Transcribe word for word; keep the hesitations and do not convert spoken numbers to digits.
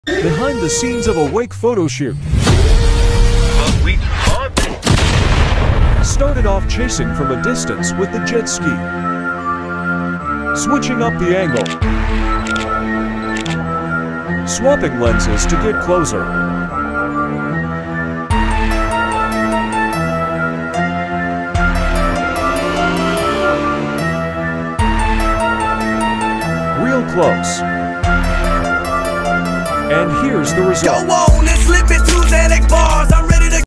Behind the scenes of a wake photo shoot. But we can't. Started off chasing from a distance with the jet ski. Switching up the angle. Swapping lenses to get closer. Real close. And here's the result. Go on and slip it.